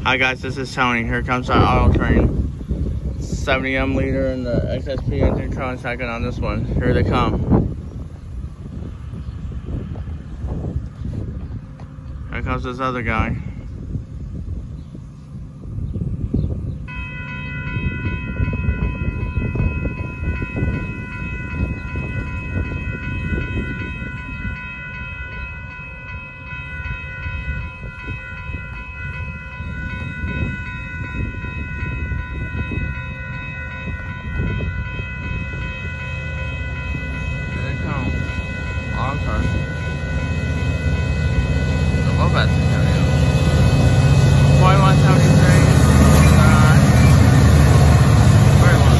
Hi guys, this is Tony. Here comes our auto train. 70 liter in the XSP engine, coming second on this one. Here they come. Here comes this other guy. Okay. The low battery coming in. 2173. Very long.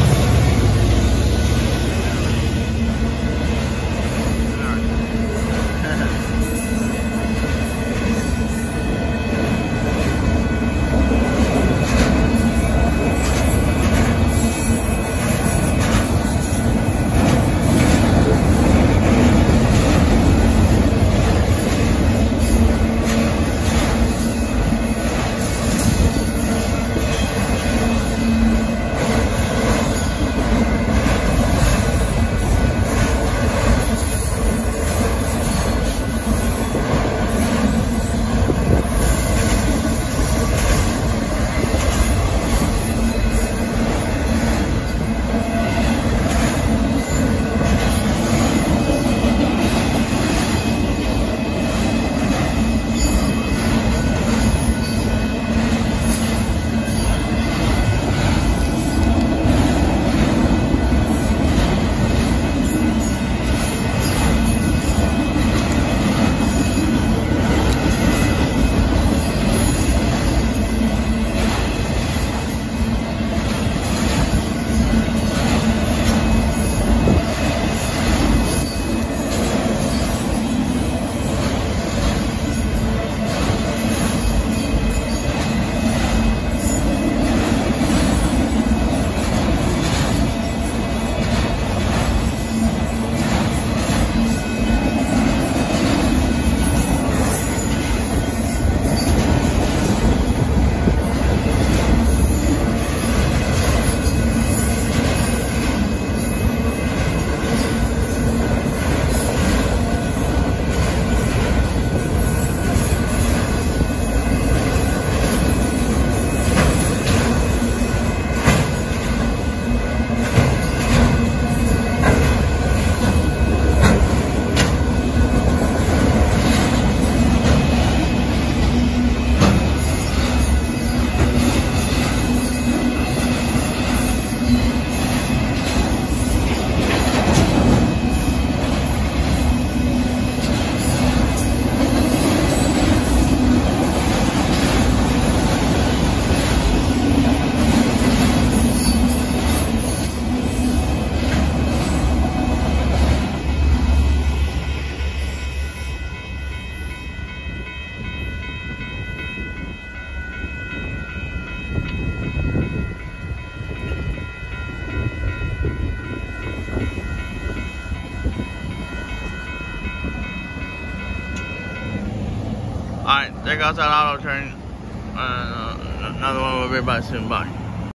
Alright, there goes that auto train. Another one will be back soon. Bye.